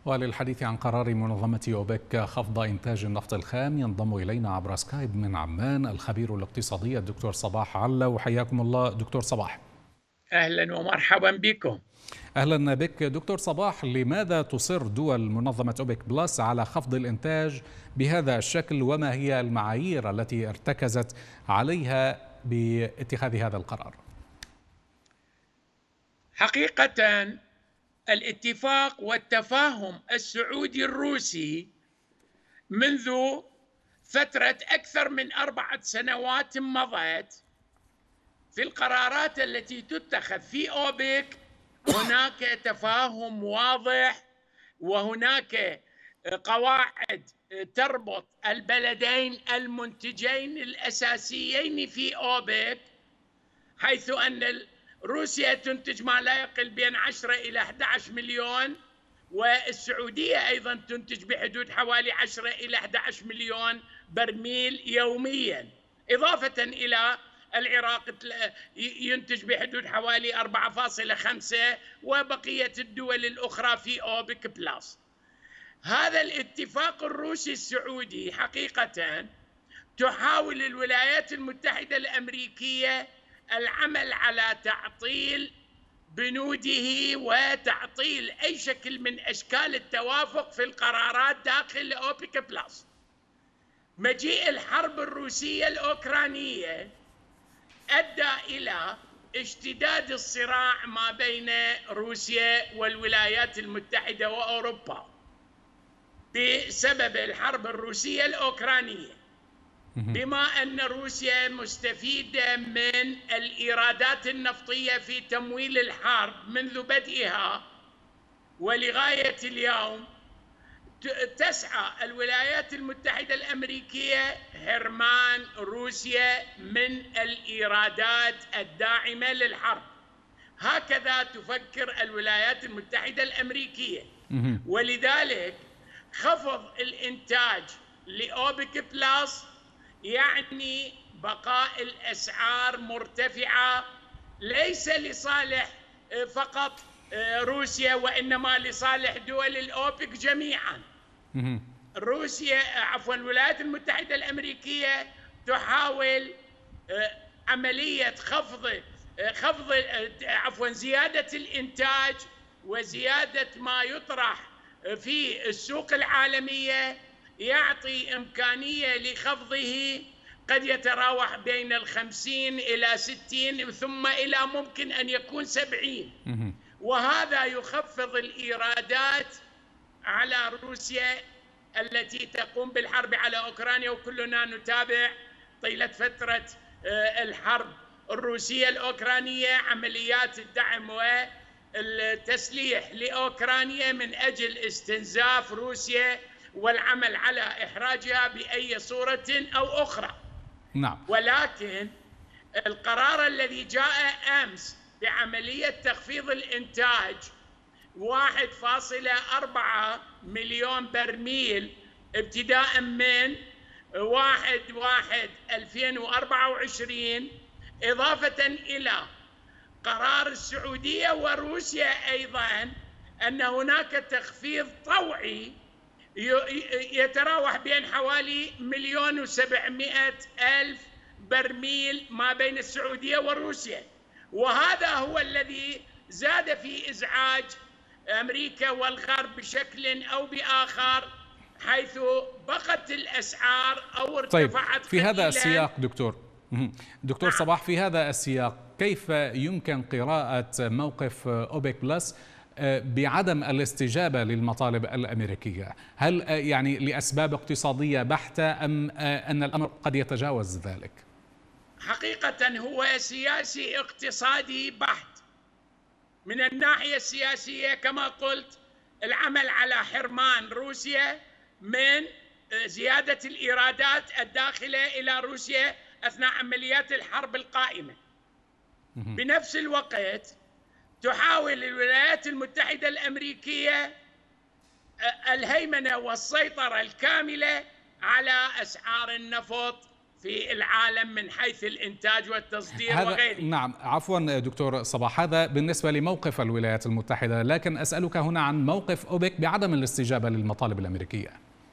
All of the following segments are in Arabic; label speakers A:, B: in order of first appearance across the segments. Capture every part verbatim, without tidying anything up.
A: وللحديث عن قرار منظمة أوبك خفض إنتاج النفط الخام ينضم إلينا عبر سكايب من عمان الخبير الاقتصادي الدكتور صباح علة. وحياكم الله دكتور صباح.
B: أهلا ومرحبا بكم.
A: أهلا بك دكتور صباح. لماذا تصر دول منظمة أوبك بلس على خفض الإنتاج بهذا الشكل، وما هي المعايير التي ارتكزت عليها باتخاذ هذا القرار؟
B: حقيقة الاتفاق والتفاهم السعودي الروسي منذ فترة أكثر من أربعة سنوات مضت، في القرارات التي تتخذ في أوبك هناك تفاهم واضح، وهناك قواعد تربط البلدين المنتجين الأساسيين في أوبك، حيث أن روسيا تنتج ما لا يقل بين عشرة إلى أحد عشر مليون، والسعودية أيضا تنتج بحدود حوالي عشرة إلى أحد عشر مليون برميل يوميا، إضافة إلى العراق ينتج بحدود حوالي أربعة فاصلة خمسة، وبقية الدول الأخرى في أوبك بلس. هذا الاتفاق الروسي السعودي حقيقة تحاول الولايات المتحدة الأمريكية العمل على تعطيل بنوده وتعطيل أي شكل من أشكال التوافق في القرارات داخل أوبك بلس. مجيء الحرب الروسية الأوكرانية أدى إلى اشتداد الصراع ما بين روسيا والولايات المتحدة وأوروبا بسبب الحرب الروسية الأوكرانية، بما أن روسيا مستفيدة من الإيرادات النفطية في تمويل الحرب منذ بدئها ولغاية اليوم. تسعى الولايات المتحدة الأمريكية حرمان روسيا من الإيرادات الداعمة للحرب. هكذا تفكر الولايات المتحدة الأمريكية، ولذلك خفض الإنتاج لأوبك بلس يعني بقاء الأسعار مرتفعة، ليس لصالح فقط روسيا وإنما لصالح دول الأوبك جميعا. روسيا عفوا الولايات المتحدة الأمريكية تحاول عملية خفض خفض عفوا زيادة الإنتاج وزيادة ما يطرح في السوق العالمية، يعطي إمكانية لخفضه قد يتراوح بين الخمسين إلى ستين ثم إلى ممكن أن يكون سبعين، وهذا يخفض الإيرادات على روسيا التي تقوم بالحرب على أوكرانيا. وكلنا نتابع طيلة فترة الحرب الروسية الأوكرانية عمليات الدعم والتسليح لأوكرانيا من أجل استنزاف روسيا والعمل على إحراجها بأي صورة أو أخرى.
A: نعم.
B: ولكن القرار الذي جاء أمس بعملية تخفيض الإنتاج واحد فاصلة أربعة مليون برميل ابتداء من واحد واحد ألفين وأربعة وعشرين، إضافة إلى قرار السعودية وروسيا أيضا أن هناك تخفيض طوعي يتراوح بين حوالي مليون وسبعمائة ألف برميل ما بين السعودية وروسيا، وهذا هو الذي زاد في إزعاج أمريكا والغرب بشكل أو بآخر، حيث بقت الأسعار أو ارتفعت.
A: طيب في هذا السياق دكتور دكتور نعم. صباح، في هذا السياق كيف يمكن قراءة موقف أوبك بلس بعدم الاستجابة للمطالب الأمريكية؟ هل يعني لأسباب اقتصادية بحتة أم أن الأمر قد يتجاوز ذلك؟
B: حقيقة هو سياسي اقتصادي بحت. من الناحية السياسية كما قلت العمل على حرمان روسيا من زيادة الإيرادات الداخلة إلى روسيا أثناء عمليات الحرب القائمة. بنفس الوقت تحاول الولايات المتحدة الأمريكية الهيمنة والسيطرة الكاملة على أسعار النفط في العالم من حيث الإنتاج والتصدير وغيره.
A: نعم، عفوا دكتور صباح، هذا بالنسبة لموقف الولايات المتحدة، لكن أسألك هنا عن موقف أوبك بعدم الاستجابة للمطالب الأمريكية.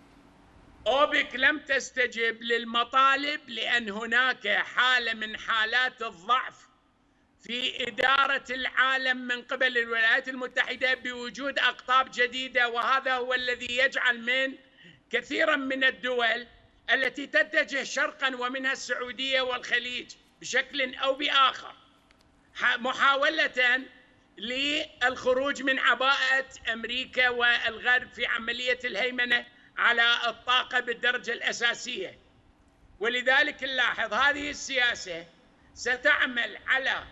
B: أوبك لم تستجب للمطالب لأن هناك حالة من حالات الضعف في إدارة العالم من قبل الولايات المتحدة بوجود أقطاب جديدة، وهذا هو الذي يجعل من كثيرا من الدول التي تتجه شرقا ومنها السعودية والخليج بشكل أو بآخر محاولة للخروج من عباءة أمريكا والغرب في عملية الهيمنة على الطاقة بالدرجة الأساسية. ولذلك نلاحظ هذه السياسة ستعمل على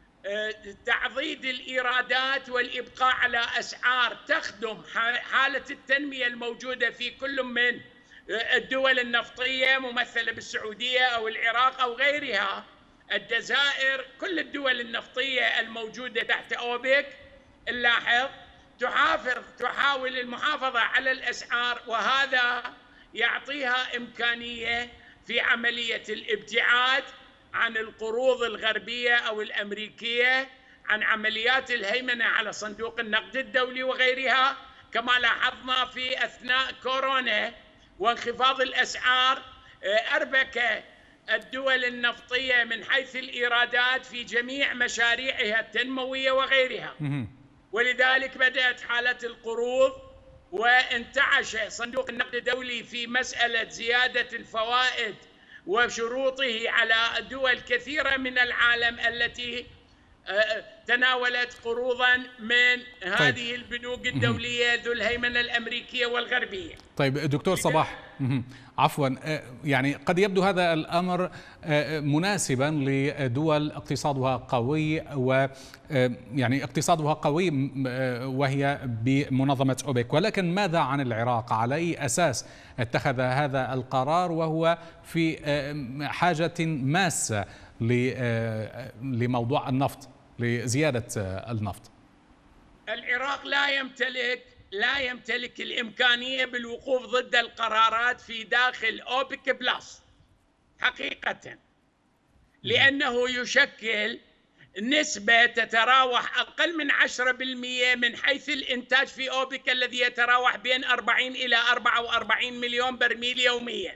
B: تعضيد الإيرادات والإبقاء على أسعار تخدم حالة التنمية الموجودة في كل من الدول النفطية ممثلة بالسعودية أو العراق أو غيرها، الجزائر، كل الدول النفطية الموجودة تحت أوبك. نلاحظ تحافظ تحاول المحافظة على الأسعار، وهذا يعطيها إمكانية في عملية الابتعاد عن القروض الغربية أو الأمريكية، عن عمليات الهيمنة على صندوق النقد الدولي وغيرها، كما لاحظنا في أثناء كورونا وانخفاض الأسعار أربك الدول النفطية من حيث الإيرادات في جميع مشاريعها التنموية وغيرها. ولذلك بدأت حالة القروض، وانتعش صندوق النقد الدولي في مسألة زيادة الفوائد وشروطه على دول كثيرة من العالم التي تناولت قروضا من هذه طيب. البنوك الدولية ذو الهيمنة الأمريكية والغربية.
A: طيب دكتور صباح، عفوا، يعني قد يبدو هذا الأمر مناسبا لدول اقتصادها قوي، ويعني اقتصادها قوي وهي بمنظمة أوبك، ولكن ماذا عن العراق؟ على أي أساس اتخذ هذا القرار وهو في حاجة ماسة لموضوع النفط، لزيادة النفط؟
B: العراق لا يمتلك لا يمتلك الإمكانية بالوقوف ضد القرارات في داخل أوبك بلس حقيقة، لأنه يشكل نسبة تتراوح أقل من عشرة بالمئة من حيث الإنتاج في أوبك الذي يتراوح بين أربعين إلى أربعة وأربعين مليون برميل يوميا.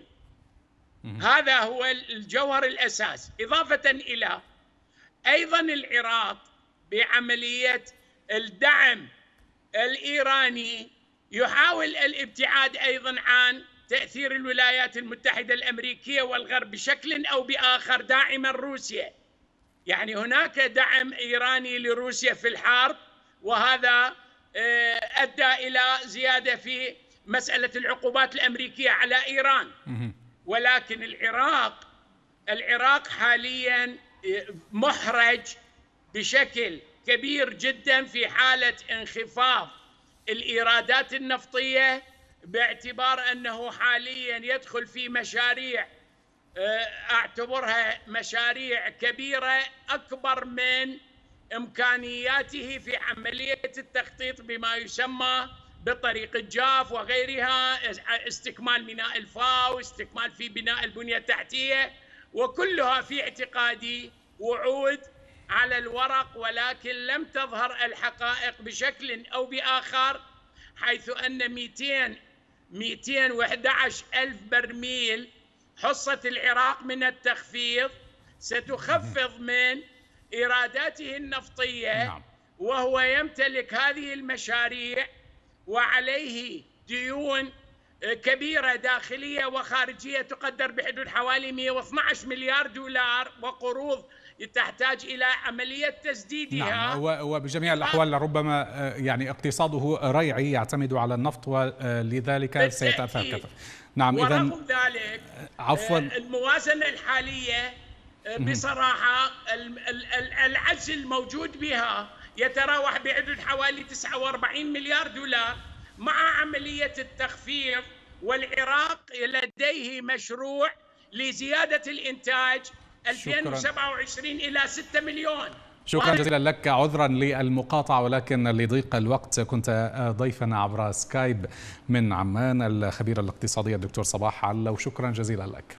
B: هذا هو الجوهر الأساس. إضافة إلى أيضا العراق بعملية الدعم الإيراني يحاول الابتعاد أيضا عن تأثير الولايات المتحدة الأمريكية والغرب بشكل أو بآخر داعما روسيا. يعني هناك دعم إيراني لروسيا في الحرب، وهذا أدى إلى زيادة في مسألة العقوبات الأمريكية على إيران. ولكن العراق العراق حاليا محرج بشكل كبير جدا في حالة انخفاض الإيرادات النفطية، باعتبار أنه حاليا يدخل في مشاريع أعتبرها مشاريع كبيرة أكبر من إمكانياته في عملية التخطيط بما يسمى بطريق الجاف وغيرها، استكمال ميناء الفاو، استكمال في بناء البنية التحتية، وكلها في اعتقادي وعود على الورق، ولكن لم تظهر الحقائق بشكل أو بآخر، حيث أن مئتين وأحد عشر ألف برميل حصة العراق من التخفيض ستخفض من إيراداته النفطية. نعم. وهو يمتلك هذه المشاريع وعليه ديون كبيرة داخلية وخارجية تقدر بحدود حوالي مئة واثني عشر مليار دولار، وقروض تحتاج إلى عملية تسديدها.
A: نعم. وبجميع الأحوال ربما يعني اقتصاده ريعي يعتمد على النفط، ولذلك سيتأثر كثيرا. نعم.
B: ورغم إذن ذلك
A: عفوا
B: الموازنة الحالية بصراحة العجز الموجود بها يتراوح بحدود حوالي تسعة وأربعين مليار دولار مع عملية التخفيض، والعراق لديه مشروع لزيادة الإنتاج ألفين وسبعة وعشرين إلى ستة مليون.
A: شكرا جزيلا لك، عذرا للمقاطعة ولكن لضيق الوقت كنت ضيفنا عبر سكايب من عمان الخبير الاقتصادي الدكتور صباح علو، شكرا جزيلا لك.